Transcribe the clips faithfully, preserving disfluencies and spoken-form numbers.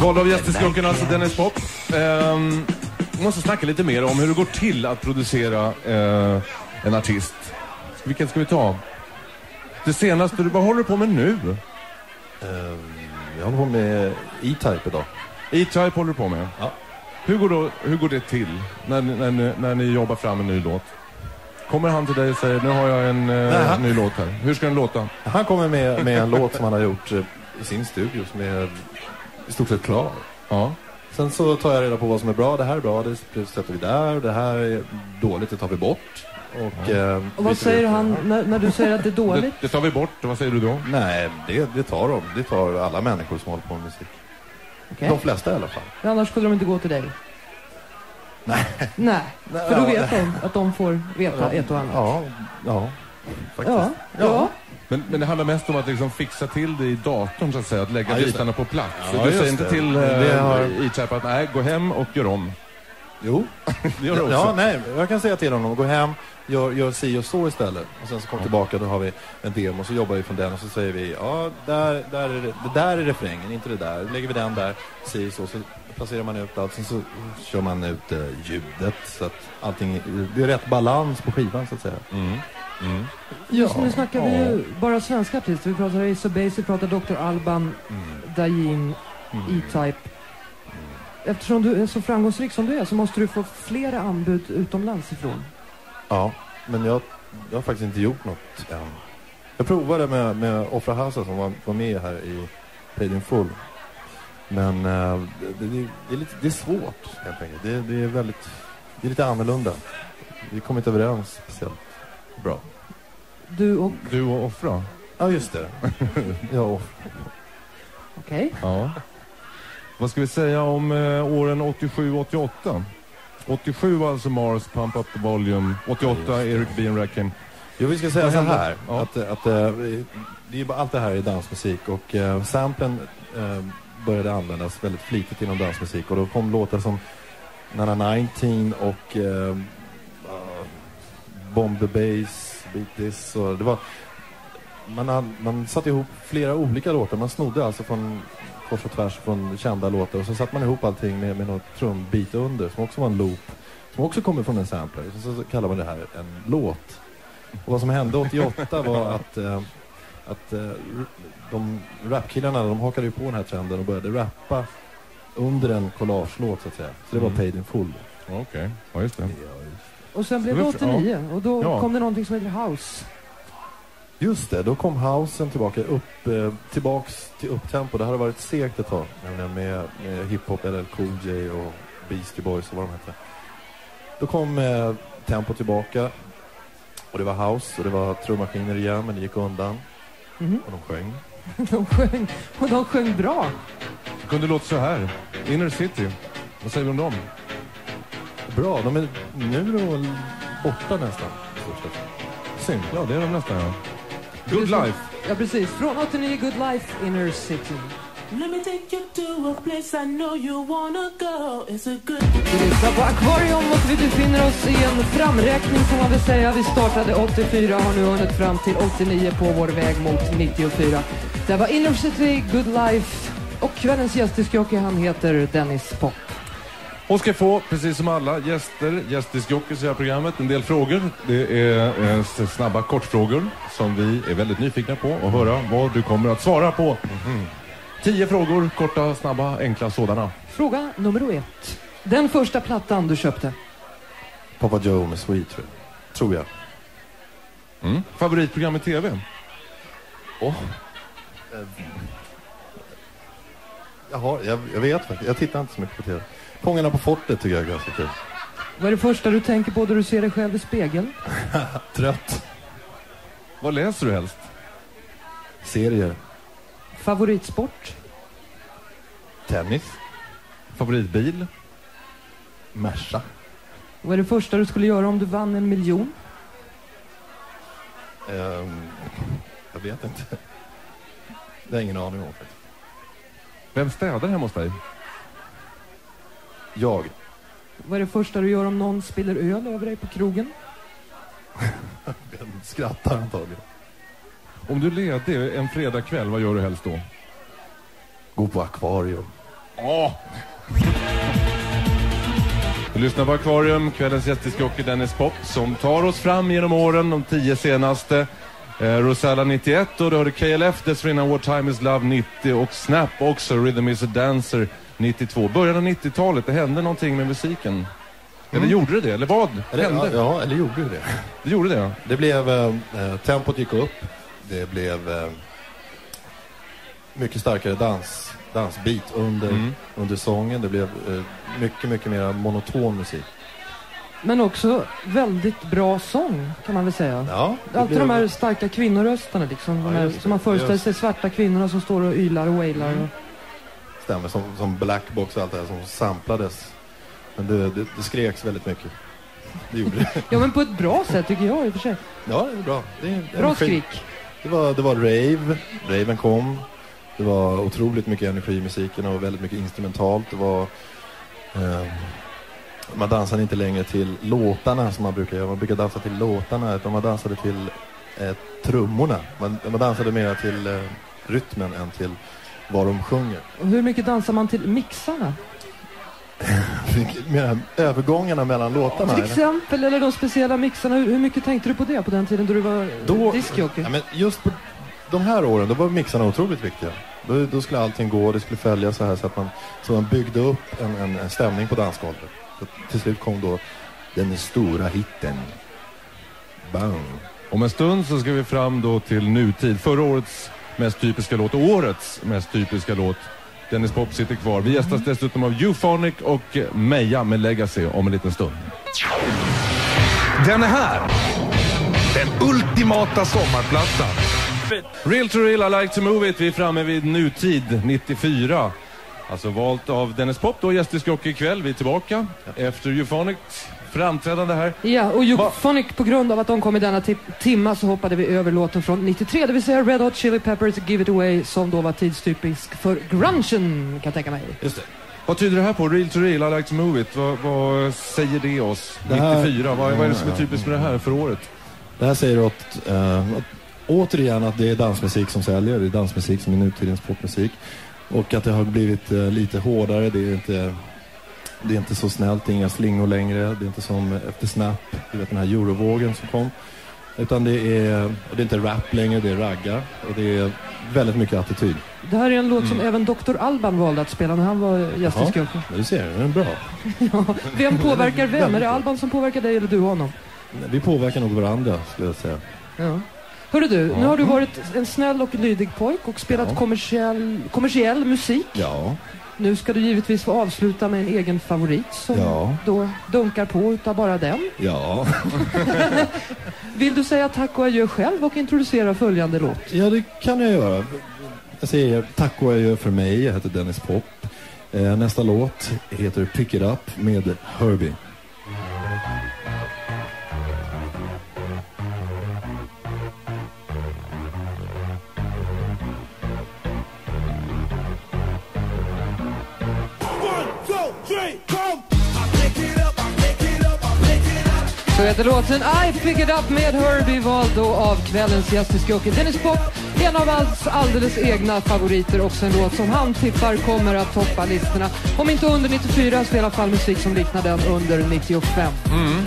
Val av gästesklockan, alltså Dennis Pop. Um, måste snacka lite mer om hur det går till att producera uh, en artist. Vilken ska vi ta? Det senaste, vad håller du på med nu? Uh, jag håller på med E-Type idag. E-Type håller du på med? Ja. Hur går, då, hur går det till när, när, när ni jobbar fram en ny låt? Kommer han till dig och säger, nu har jag en uh, Nej, han... ny låt här. Hur ska den låta? Han kommer med, med en låt som han har gjort uh, i sin studio som är i stort sett klar. Ja. Sen så tar jag reda på vad som är bra. Det här är bra, det sätter vi där. Det här är dåligt, det tar vi bort. Och, ja. eh, och vad säger han när, när du säger att det är dåligt? Det, det tar vi bort, vad säger du då? Nej, det, det tar de. Det tar alla människor som håller på med musik. Okay. De flesta i alla fall. Men annars skulle de inte gå till dig? Nej. Nej, för då vet de att de får veta ja. ett och annat. Ja, ja. Faktiskt. Ja, ja. ja. Men, men det handlar mest om att liksom fixa till det i datorn så att säga, att lägga ja, bitarna på plats. Ja, du säger inte det. till uh, har... E-Type att nej, gå hem och gör om. Jo, det gör du också. Ja, nej, jag kan säga till honom, gå hem, gör, gör si och så istället. Och sen så kom ja. tillbaka, då har vi en demo, så jobbar vi från den och så säger vi, ja, där, där är det, det där är refrängen, inte det där. Lägger vi den där, si och så, så placerar man ut allt, sen så kör man ut uh, ljudet så att allting, det är rätt balans på skivan så att säga. Mm. Mm. Just nu snackar vi ju bara svenska artister. Vi pratar Ace of Base, vi pratar doktor Alban, mm. Dayin, mm. E-Type. Eftersom du är så framgångsrik som du är så måste du få flera anbud utomlands ifrån. Ja, men jag, jag har faktiskt inte gjort något än. Jag provade med, med Offra Hausa som var, var med här i Paid in Full. Men uh, det, det, det, är lite, det är svårt helt enkelt. Det, det är väldigt, det är lite annorlunda. Vi kommer inte överens speciellt bra. Du och... Du och Offra? Ja, just det. Jag och Offra. Okej. Okay. Ja. Vad ska vi säga om eh, åren åttiosju åttioåtta? åttiosju var alltså Mars, Pump Up the Volume. åttioåtta, ja, Eric B. and Rakim. Jo, vi ska säga så här. Ja. Att, att, äh, det är bara, allt det här är dansmusik. Och äh, samplen äh, började användas väldigt flitigt inom dansmusik. Och då kom låtar som Nana nitton och äh, Bomb the Bass, Beat This. Och det var, man, man satte ihop flera olika låtar. Man snodde alltså från kors och tvärs från kända låtar. Och så satte man ihop allting med, med något trumbit under som också var en loop. Som också kommer från en sampler. Så, så kallar man det här en låt. Och vad som hände åttioåtta var att, äh, att äh, de rapkillarna, de hakade ju på den här trenden och började rappa under en collagelåt så att säga. Så det var mm. Paid in Full. Okej, okay. Ja just det. Ja, just. Och sen blev det åttionio ja. och då ja. kom det någonting som heter House. Just det, då kom housen tillbaka upp, eh, tillbaks till upptempo. Det hade varit segt ett tag med, med hiphop, L L Cool J och Beastie Boys och vad de hette. Då kom eh, tempo tillbaka och det var house och det var trummaskiner igen, men det gick undan. Mm-hmm. Och de sjöng. de sjöng. Och de sjöng bra. Det kunde låta så här. Inner City. Vad säger du om dem? Bra, de är nu då borta nästan. Synd, ja det är de nästan, ja. Good Life. Ja, precis. Från åttionio Good Life, Inner City. Let me take you to a place I know you wanna go. It's a good... Vi lyssnar på Aquarium och vi befinner oss i en framräkning som man vill säga. Vi startade åttiofyra och har nu hunnit fram till åttionio på vår väg mot nittiofyra. Det var Inner City, Good Life och kvällens gästdiskjockey, han heter Dennis Pop. Hon ska få, precis som alla gäster, gästdiskjockeys i det här programmet, en del frågor. Det är eh, snabba kortfrågor som vi är väldigt nyfikna på att höra vad du kommer att svara på. Mm-hmm. Tio frågor, korta, snabba, enkla sådana. Fråga nummer ett. Den första plattan du köpte? Papa Joe med Sweet, tror jag. Mm. Favoritprogram i tv? Åh. Oh. Jaha, jag, jag vet faktiskt. Jag tittar inte så mycket på tv. Fångarna på fortet tycker jag är ganska kul. Vad är det första du tänker på när du ser dig själv i spegeln? Trött. Vad läser du helst? Serier. Favoritsport? Tennis. Favoritbil? Merca. Vad är det första du skulle göra om du vann en miljon? Um, jag vet inte. Det är ingen aning om faktiskt. Vem städar hemma hos dig? Jag. Vad är det första du gör om någon spiller öl över dig på krogen? Jag skrattar antagligen. Om du leder en fredagkväll, vad gör du helst då? Gå på Aquarium. Åh! Du lyssnar på Akvarium, kvällens gästdiskjockey Dennis Pop som tar oss fram genom åren, de tio senaste. Eh, Rosella nittioett och då hörde K L F, dessförinnan What Time Is Love nittio och Snap också, Rhythm Is A Dancer nittiotvå. Början av nittiotalet, det hände någonting med musiken. Mm. Eller gjorde det det? Eller vad eller, hände? Ja, ja, eller gjorde det. Det gjorde det, ja. Det blev, eh, tempot gick upp. Det blev eh, mycket starkare dans, dansbit under, mm. under sången. Det blev eh, mycket, mycket mer monoton musik. Men också väldigt bra sång, kan man väl säga. Ja, alltid blev... de här starka kvinnorösterna liksom. Ja, de här, som man föreställer sig, svarta kvinnorna som står och ylar och wailar. Mm. Och... Stämmer, som, som Blackbox och allt det här som samplades. Men det, det, det skreks väldigt mycket. Det gjorde det. Ja, men på ett bra sätt tycker jag i och för sig. Ja, det var bra. Det, det bra energi. skrik. Det var, det var rave. Raven kom. Det var otroligt mycket energi i musiken och väldigt mycket instrumentalt. Det var... Eh, man dansade inte längre till låtarna som man brukar göra. Man brukar dansa till låtarna, utan man dansade till eh, trummorna. Man, man dansade mer till eh, rytmen än till vad de sjunger. Och hur mycket dansar man till mixarna? Mer övergångarna mellan låtarna. Till exempel, eller, eller de speciella mixarna. Hur, hur mycket tänkte du på det på den tiden då du var då, diskjockey? Ja, men just på de här åren, då var mixarna otroligt viktiga. Då, då skulle allting gå, det skulle följa så här så att man, så man byggde upp en, en, en stämning på dansgolvet. Så till slut kom då den stora hitten. Bang. Om en stund så ska vi fram då till nutid. Förra årets mest typiska låt och årets mest typiska låt. Dennis Pop sitter kvar. Vi gästas dessutom av Euphonic och Meja med Legacy om en liten stund. Den är här. Den ultimata sommarplattan. Real to real, I like to move it. Vi är framme vid nutid nittiofyra. Alltså valt av Dennis Pop då, gästdiskjockey ikväll. Vi är tillbaka efter Euphonic framträdande här. Ja, och Euphonic, på grund av att de kom i denna t- timma så hoppade vi över låten från nittiotre, det vill säga Red Hot Chili Peppers Give It Away, som då var tidstypisk för grungen, kan jag tänka mig. Just det. Vad tyder det här på? Real to real, I like to move it. Vad, vad säger det oss? Det här, nittiofyra, vad, vad är det som är typiskt med det här för året? Det här säger åt, äh, återigen att det är dansmusik som säljer. Det är dansmusik som är nutidens popmusik. Och att det har blivit äh, lite hårdare. Det är inte... Det är inte så snällt, inga slingor längre. Det är inte som efter Snap, du vet den här eurovågen som kom. Utan det är, det är inte rap längre, det är ragga. Och det är väldigt mycket attityd. Det här är en låt som mm. även doktor Alban valde att spela när han var gästdiskjockey. Ja, du ser, den är bra. Ja, vem påverkar vem? Är det Alban som påverkar dig eller du honom? Vi påverkar nog varandra, skulle jag säga. Ja. Hörru du, ja. nu har du varit en snäll och lydig pojk och spelat ja. kommersiell, kommersiell musik. Ja. Nu ska du givetvis få avsluta med en egen favorit som ja. då dunkar på utav bara den. Ja. Vill du säga tack och adjö själv och introducera följande låt? Ja, det kan jag göra. Jag säger tack och adjö för mig. Jag heter Dennis Pop. Eh, nästa låt heter Pick It Up med Herbie. Så heter låten I Pick It Up med Herbie, vald då av kvällens gästdiskjockey Dennis Pop. En av hans alldeles egna favoriter, också en låt som han tippar kommer att toppa listorna. Om inte under nittiofyra så i alla fall musik som liknar den under nittiofem. Mm.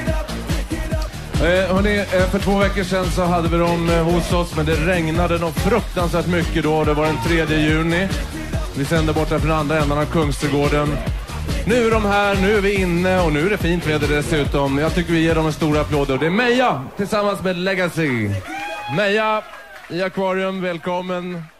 Eh, hörrni, eh, för två veckor sedan så hade vi dem eh, hos oss, men det regnade nog fruktansvärt mycket då. Det var den tredje juni. Vi sände borta från andra änden av Kungsträdgården. Nu är de här, nu är vi inne och nu är det fint väder dessutom. Jag tycker vi ger dem en stor applåd. Och det är Meja tillsammans med Legacy. Meja i Akvarium, välkommen.